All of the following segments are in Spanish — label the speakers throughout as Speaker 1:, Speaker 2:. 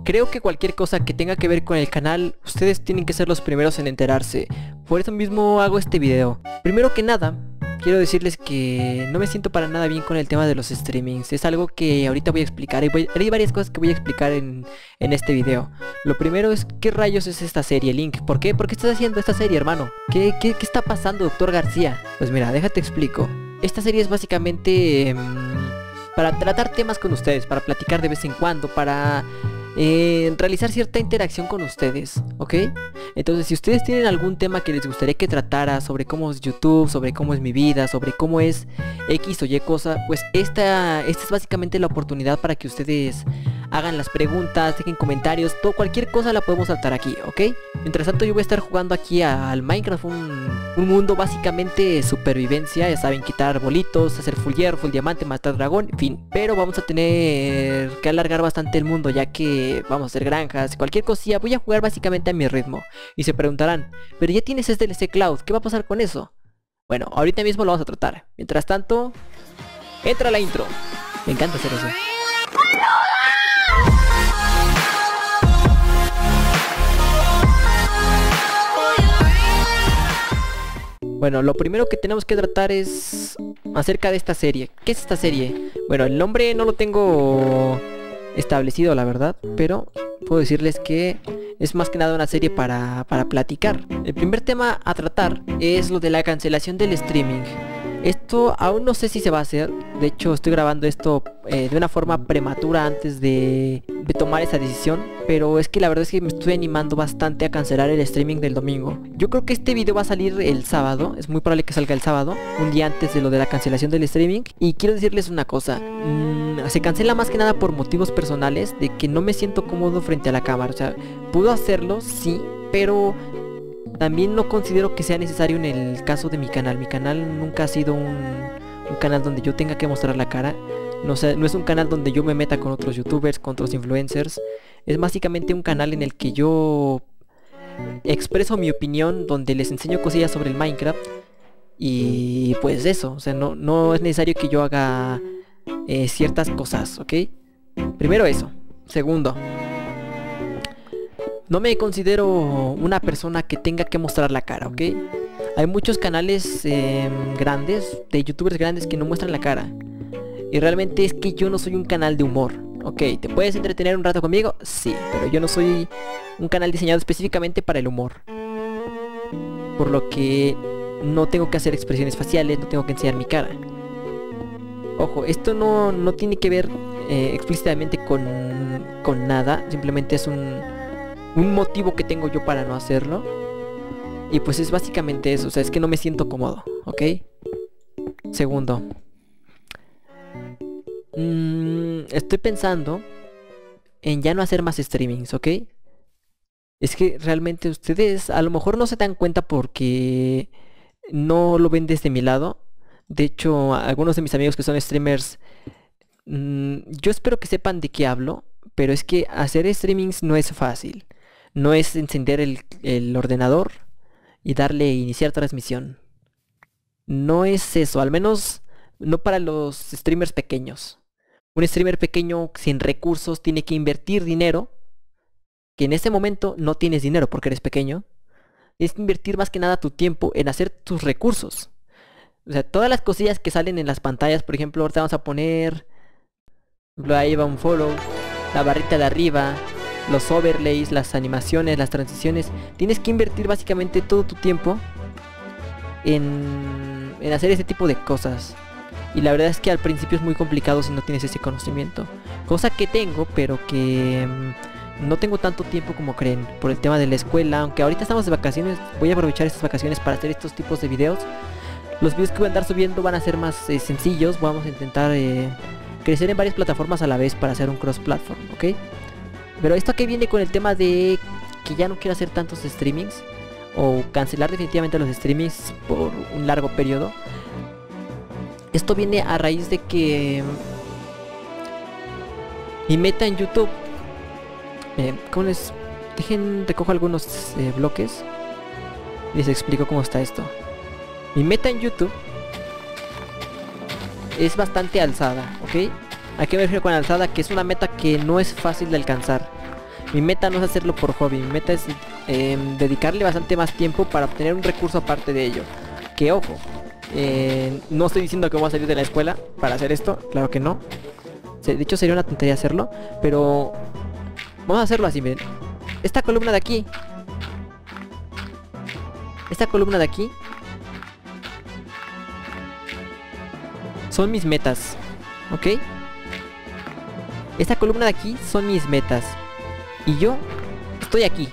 Speaker 1: Creo que cualquier cosa que tenga que ver con el canal, ustedes tienen que ser los primeros en enterarse. Por eso mismo hago este video. Primero que nada, quiero decirles que no me siento para nada bien con el tema de los streamings. Es algo que ahorita voy a explicar. Hay varias cosas que voy a explicar en este video. Lo primero es, ¿qué rayos es esta serie, Link? ¿Por qué? ¿Por qué estás haciendo esta serie, hermano? ¿Qué está pasando, Doctor García? Pues mira, déjate explico. Esta serie es básicamente para tratar temas con ustedes, para platicar de vez en cuando, para realizar cierta interacción con ustedes, ¿ok? Entonces, si ustedes tienen algún tema que les gustaría que tratara sobre cómo es YouTube, sobre cómo es mi vida, sobre cómo es X o Y cosa, pues esta es básicamente la oportunidad para que ustedes hagan las preguntas, dejen comentarios, cualquier cosa la podemos saltar aquí, ¿ok? Mientras tanto yo voy a estar jugando aquí al Minecraft, un mundo básicamente supervivencia, ya saben, quitar arbolitos, hacer full hierro, full diamante, matar dragón, en fin. Pero vamos a tener que alargar bastante el mundo, ya que vamos a hacer granjas, cualquier cosilla, voy a jugar básicamente a mi ritmo. Y se preguntarán, pero ya tienes este DLC Cloud, ¿qué va a pasar con eso? Bueno, ahorita mismo lo vamos a tratar. Mientras tanto, entra la intro. Me encanta hacer eso. Bueno, lo primero que tenemos que tratar es acerca de esta serie. ¿Qué es esta serie? Bueno, el nombre no lo tengo establecido, la verdad, pero puedo decirles que es más que nada una serie para platicar. El primer tema a tratar es lo de la cancelación del streaming. Esto aún no sé si se va a hacer. De hecho, estoy grabando esto de una forma prematura antes de tomar esa decisión. Pero es que la verdad es que me estoy animando bastante a cancelar el streaming del domingo. Yo creo que este video va a salir el sábado. Es muy probable que salga el sábado, un día antes de lo de la cancelación del streaming. Y quiero decirles una cosa. Se cancela más que nada por motivos personales, de que no me siento cómodo frente a la cámara. O sea, puedo hacerlo, sí, pero también no considero que sea necesario en el caso de mi canal. Mi canal nunca ha sido un canal donde yo tenga que mostrar la cara. No es un canal donde yo me meta con otros youtubers, con otros influencers. Es básicamente un canal en el que yo expreso mi opinión, donde les enseño cosillas sobre el Minecraft. Y pues eso, o sea, no es necesario que yo haga ciertas cosas, ¿ok? Primero eso. Segundo, no me considero una persona que tenga que mostrar la cara, ¿ok? Hay muchos canales grandes, de youtubers grandes, que no muestran la cara. Y realmente es que yo no soy un canal de humor. Ok, ¿te puedes entretener un rato conmigo? Sí, pero yo no soy un canal diseñado específicamente para el humor. Por lo que no tengo que hacer expresiones faciales, no tengo que enseñar mi cara. Ojo, esto no tiene que ver explícitamente con nada. Simplemente es un motivo que tengo yo para no hacerlo. Y pues es básicamente eso, o sea, es que no me siento cómodo, ¿ok? Segundo, estoy pensando en ya no hacer más streamings, ¿ok? Es que realmente ustedes a lo mejor no se dan cuenta porque no lo ven desde mi lado. De hecho, algunos de mis amigos que son streamers, yo espero que sepan de qué hablo. Pero es que hacer streamings no es fácil. No es encender el ordenador y darle iniciar transmisión. No es eso, al menos no para los streamers pequeños. Un streamer pequeño sin recursos tiene que invertir dinero, que en ese momento no tienes dinero porque eres pequeño. Es invertir más que nada tu tiempo en hacer tus recursos. O sea, todas las cosillas que salen en las pantallas, por ejemplo, ahorita vamos a poner, ahí va un follow, la barrita de arriba, los overlays, las animaciones, las transiciones. Tienes que invertir básicamente todo tu tiempo en hacer ese tipo de cosas. Y la verdad es que al principio es muy complicado si no tienes ese conocimiento. Cosa que tengo, pero que no tengo tanto tiempo como creen, por el tema de la escuela. Aunque ahorita estamos de vacaciones, voy a aprovechar estas vacaciones para hacer estos tipos de videos. Los videos que voy a andar subiendo van a ser más sencillos. Vamos a intentar crecer en varias plataformas a la vez para hacer un cross-platform, ¿ok? Pero esto que viene con el tema de que ya no quiero hacer tantos streamings, o cancelar definitivamente los streamings por un largo periodo. Esto viene a raíz de que mi meta en YouTube, ¿cómo les? recojo algunos bloques y les explico cómo está esto. Mi meta en YouTube es bastante alzada, ¿ok? ¿A qué me refiero con alzada? Que es una meta que no es fácil de alcanzar. Mi meta no es hacerlo por hobby, mi meta es dedicarle bastante más tiempo para obtener un recurso aparte de ello. Que ojo, no estoy diciendo que voy a salir de la escuela para hacer esto, claro que no. De hecho sería una tontería hacerlo, pero vamos a hacerlo así, miren. Esta columna de aquí, son mis metas, ¿ok? Esta columna de aquí son mis metas. Y yo estoy aquí,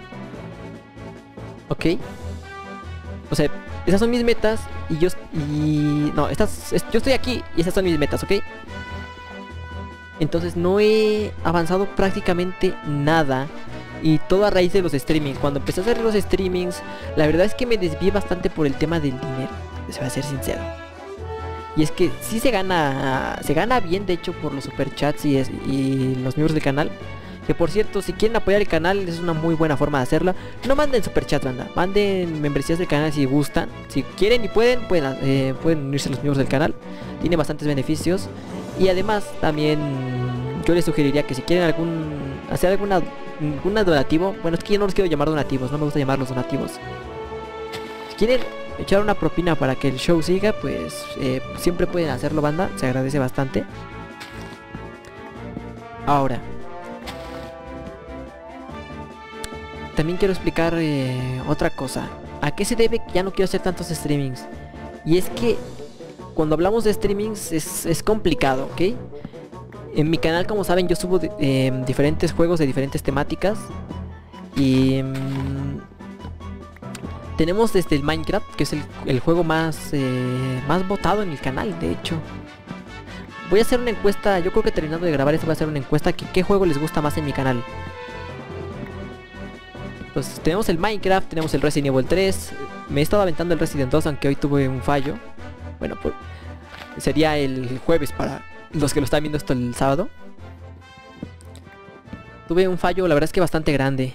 Speaker 1: ¿ok? O sea, esas son mis metas y yo estoy aquí y esas son mis metas, ¿ok? Entonces no he avanzado prácticamente nada. Y todo a raíz de los streamings. Cuando empecé a hacer los streamings, la verdad es que me desvié bastante por el tema del dinero, se va a ser sincero. Y es que sí se gana bien, de hecho, por los superchats y los miembros del canal. Que por cierto, si quieren apoyar el canal, es una muy buena forma de hacerlo. No manden superchats, banda, manden membresías del canal si gustan. Si quieren y pueden unirse a los miembros del canal. Tiene bastantes beneficios. Y además también yo les sugeriría que si quieren hacer algún donativo. Bueno, es que yo no los quiero llamar donativos, no me gusta llamarlos donativos. Si quieren echar una propina para que el show siga, pues siempre pueden hacerlo, banda, se agradece bastante. Ahora, también quiero explicar otra cosa. ¿A qué se debe que ya no quiero hacer tantos streamings? Y es que cuando hablamos de streamings es complicado, ¿ok? En mi canal, como saben, yo subo diferentes juegos de diferentes temáticas. Y tenemos desde el Minecraft, que es el juego más votado en el canal, de hecho. Voy a hacer una encuesta, yo creo que terminando de grabar esto voy a hacer una encuesta que qué juego les gusta más en mi canal. Pues tenemos el Minecraft, tenemos el Resident Evil 3. Me he estado aventando el Resident 2, aunque hoy tuve un fallo. Bueno, pues sería el jueves para los que lo están viendo esto el sábado. Tuve un fallo, la verdad es que bastante grande.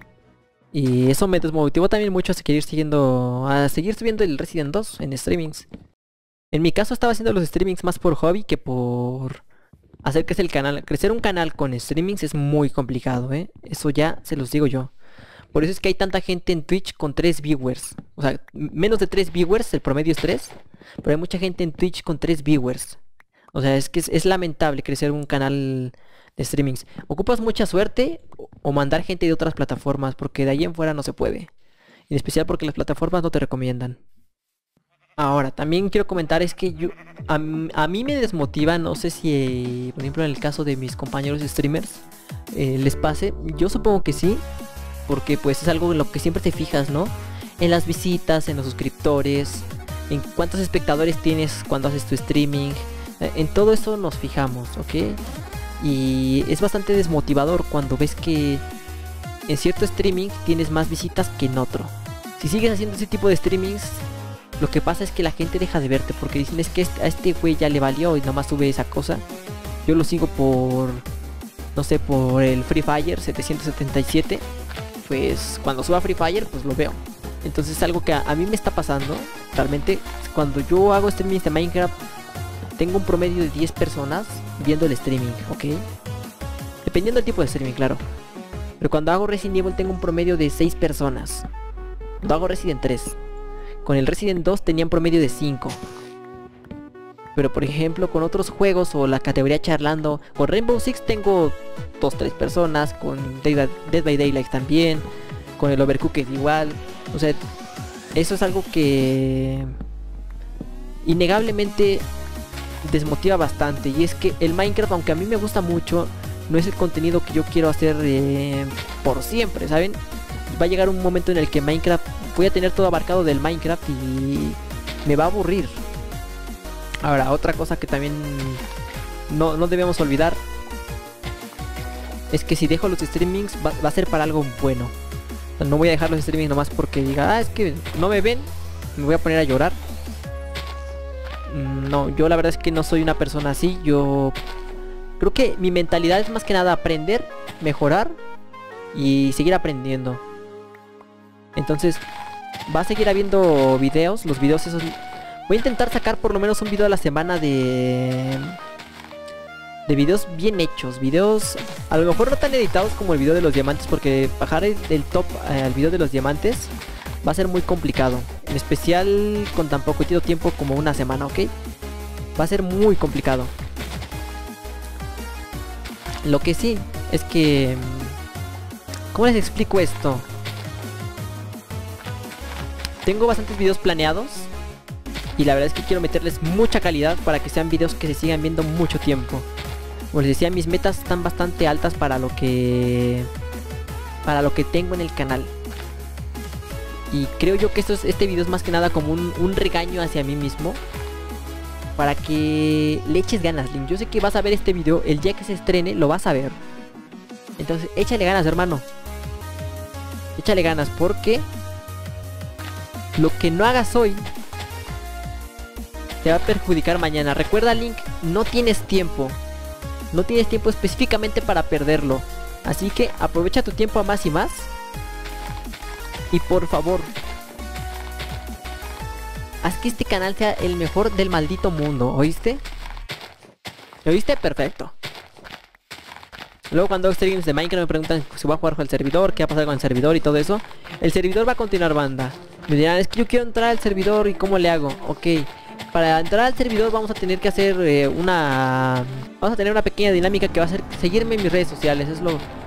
Speaker 1: Y eso me desmotivó también mucho a seguir subiendo el Resident 2 en streamings. En mi caso estaba haciendo los streamings más por hobby que por hacer crecer el canal. Crecer un canal con streamings es muy complicado, ¿eh? Eso ya se los digo yo. Por eso es que hay tanta gente en Twitch con 3 viewers. O sea, menos de 3 viewers, el promedio es 3. Pero hay mucha gente en Twitch con 3 viewers. O sea, es que es lamentable crecer un canal de streamings. Ocupas mucha suerte o mandar gente de otras plataformas, porque de ahí en fuera no se puede. En especial porque las plataformas no te recomiendan. Ahora, también quiero comentar es que a mí me desmotiva, no sé si, por ejemplo, en el caso de mis compañeros streamers, les pase. Yo supongo que sí, porque pues es algo en lo que siempre te fijas, ¿no? En las visitas, en los suscriptores, en cuántos espectadores tienes cuando haces tu streaming. En todo eso nos fijamos, ¿ok? Y es bastante desmotivador cuando ves que en cierto streaming tienes más visitas que en otro. Si sigues haciendo ese tipo de streamings, lo que pasa es que la gente deja de verte porque dicen es que a este güey ya le valió y nomás sube esa cosa. Yo lo sigo por, no sé, por el Free Fire 777. Pues cuando suba Free Fire pues lo veo. Entonces es algo que a mí me está pasando. Realmente cuando yo hago streamings de Minecraft tengo un promedio de 10 personas viendo el streaming, ¿ok? Dependiendo del tipo de streaming, claro. Pero cuando hago Resident Evil tengo un promedio de 6 personas. Cuando hago Resident 3. Con el Resident 2 tenía un promedio de 5. Pero por ejemplo con otros juegos o la categoría charlando, con Rainbow Six tengo 2-3 personas. Con Dead by Daylight también. Con el Overcooked igual. O sea, eso es algo que innegablemente desmotiva bastante. Y es que el Minecraft, aunque a mí me gusta mucho, no es el contenido que yo quiero hacer por siempre, ¿saben? Va a llegar un momento en el que Minecraft voy a tener todo abarcado del Minecraft y me va a aburrir. Ahora, otra cosa que también no debemos olvidar es que si dejo los streamings va a ser para algo bueno. O sea, no voy a dejar los streamings nomás porque diga, es que no me ven, me voy a poner a llorar. No, yo la verdad es que no soy una persona así. Yo creo que mi mentalidad es más que nada aprender, mejorar y seguir aprendiendo. Entonces va a seguir habiendo videos. Los videos esos voy a intentar sacar por lo menos un video a la semana de de videos bien hechos, videos a lo mejor no tan editados como el video de los diamantes, porque bajar del top al video de los diamantes va a ser muy complicado, en especial con tan poquito tiempo como una semana, ¿ok? Va a ser muy complicado. Lo que sí es que... ¿cómo les explico esto? Tengo bastantes videos planeados y la verdad es que quiero meterles mucha calidad para que sean videos que se sigan viendo mucho tiempo. Como les decía, mis metas están bastante altas para lo que tengo en el canal. Y creo yo que este video es más que nada como un regaño hacia mí mismo, para que le eches ganas, Link. Yo sé que vas a ver este video el día que se estrene, lo vas a ver. Entonces échale ganas, hermano. Échale ganas, porque lo que no hagas hoy te va a perjudicar mañana. Recuerda, Link, no tienes tiempo. No tienes tiempo específicamente para perderlo. Así que aprovecha tu tiempo a más y más. Y por favor, haz que este canal sea el mejor del maldito mundo, ¿oíste? ¿Oíste? Perfecto. Luego cuando hago streams de Minecraft me preguntan si voy a jugar con el servidor, qué va a pasar con el servidor y todo eso. El servidor va a continuar, banda. Me dirán, es que yo quiero entrar al servidor y ¿cómo le hago? Ok, para entrar al servidor vamos a tener que hacer vamos a tener una pequeña dinámica que va a ser seguirme en mis redes sociales. Es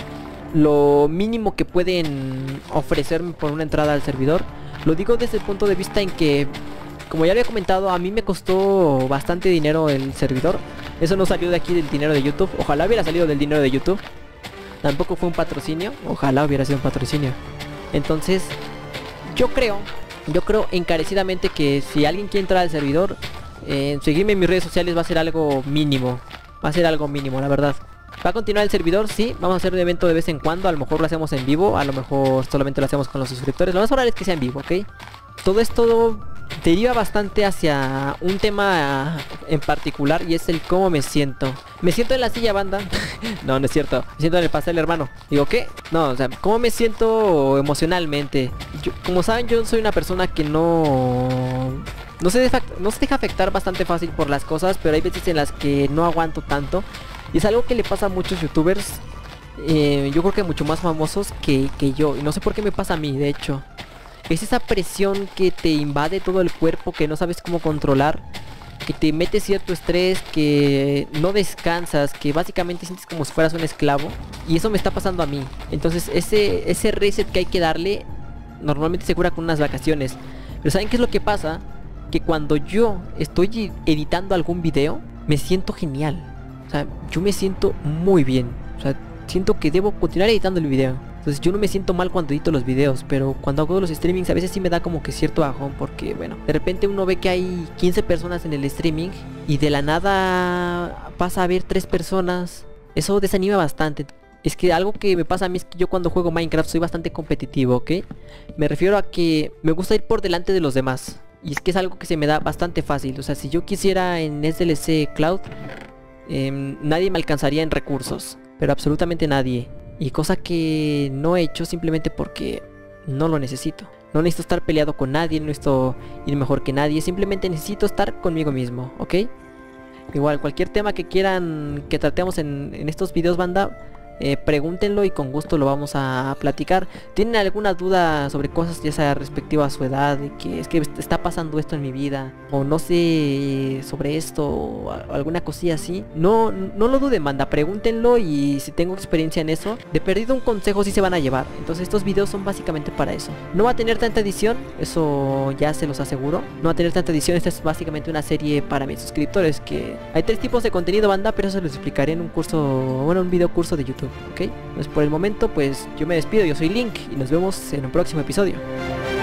Speaker 1: lo mínimo que pueden ofrecerme por una entrada al servidor. Lo digo desde el punto de vista en que, como ya había comentado, a mí me costó bastante dinero el servidor. Eso no salió de aquí del dinero de YouTube. Ojalá hubiera salido del dinero de YouTube. Tampoco fue un patrocinio. Ojalá hubiera sido un patrocinio. Entonces, yo creo encarecidamente que si alguien quiere entrar al servidor, seguirme en mis redes sociales va a ser algo mínimo. Va a ser algo mínimo, la verdad. Va a continuar el servidor, sí. Vamos a hacer un evento de vez en cuando. A lo mejor lo hacemos en vivo. A lo mejor solamente lo hacemos con los suscriptores. Lo más probable es que sea en vivo, ¿ok? Todo esto deriva bastante hacia un tema en particular, y es el cómo me siento. Me siento en la silla, banda. No, no es cierto. Me siento en el pastel, hermano. Digo, ¿qué? No, o sea, cómo me siento emocionalmente. Como saben, yo soy una persona que no se deja afectar bastante fácil por las cosas, pero hay veces en las que no aguanto tanto. Y es algo que le pasa a muchos youtubers. Yo creo que mucho más famosos que yo. Y no sé por qué me pasa a mí, de hecho. Es esa presión que te invade todo el cuerpo, que no sabes cómo controlar, que te mete cierto estrés, que no descansas, que básicamente sientes como si fueras un esclavo. Y eso me está pasando a mí. Entonces ese reset que hay que darle normalmente se cura con unas vacaciones. Pero ¿saben qué es lo que pasa? Que cuando yo estoy editando algún video, me siento genial. O sea, yo me siento muy bien. O sea, siento que debo continuar editando el video. Entonces yo no me siento mal cuando edito los videos, pero cuando hago los streamings a veces sí me da como que cierto bajón, porque bueno, de repente uno ve que hay 15 personas en el streaming y de la nada pasa a ver 3 personas. Eso desanima bastante. Es que algo que me pasa a mí es que yo cuando juego Minecraft soy bastante competitivo, ¿ok? Me refiero a que me gusta ir por delante de los demás. Y es que es algo que se me da bastante fácil. O sea, si yo quisiera en SLC Cloud, nadie me alcanzaría en recursos, pero absolutamente nadie. Y cosa que no he hecho simplemente porque no lo necesito. No necesito estar peleado con nadie, no necesito ir mejor que nadie. Simplemente necesito estar conmigo mismo, ¿ok? Igual, cualquier tema que quieran que tratemos en estos videos, banda, pregúntenlo y con gusto lo vamos a platicar. ¿Tienen alguna duda sobre cosas ya sea respectiva a su edad? De que es que está pasando esto en mi vida, o no sé sobre esto, o alguna cosilla así, no lo duden, banda, pregúntenlo. Y si tengo experiencia en eso, de perdido un consejo sí se van a llevar. Entonces estos videos son básicamente para eso. No va a tener tanta edición, eso ya se los aseguro. No va a tener tanta edición. Esta es básicamente una serie para mis suscriptores, que hay 3 tipos de contenido, banda, pero eso se los explicaré en un curso, bueno, un video curso de YouTube, ¿ok? Pues por el momento, pues yo me despido. Yo soy Link y nos vemos en un próximo episodio.